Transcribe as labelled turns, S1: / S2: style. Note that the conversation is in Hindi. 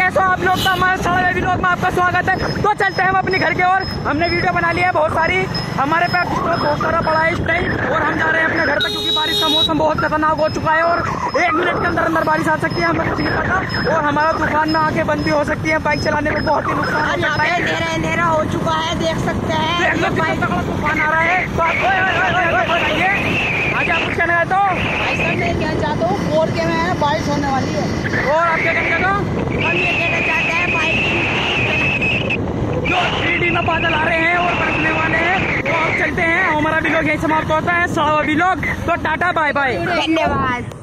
S1: कैसे हो आप लोग? तो हमारे सारे व्लॉग में आपका स्वागत है। तो चलते हैं हम अपने घर के ओर। हमने वीडियो बना ली है बहुत सारी, हमारे पे बहुत सारा पड़ा है इस टाइम, और हम जा रहे हैं अपने घर पे क्योंकि बारिश का मौसम बहुत खतरनाक हो चुका है और 1 मिनट के अंदर अंदर बारिश आ सकती है, हमें कुछ नहीं पता। और हमारा तूफान में आके बंद भी हो सकती है, बाइक चलाने में बहुत ही नुकसान हो सकता है।
S2: अंधेरा हो चुका है, देख सकते हैं
S1: तूफान आ रहा है। तो आज आप कुछ कहना चाहते हो?
S2: ऐसा मैं क्या चाहता हूँ, 4K में है, बारिश होने वाली है।
S1: और आप क्या कहना चाहते हो?
S2: हम ये कहना चाहते हैं
S1: जो 3D में बादल आ रहे हैं और बरसने वाले हैं, तो आप चलते हैं। हमारा व्लॉग यही समाप्त होता है, सारा व्लॉग। तो टाटा बाय बाय,
S2: धन्यवाद।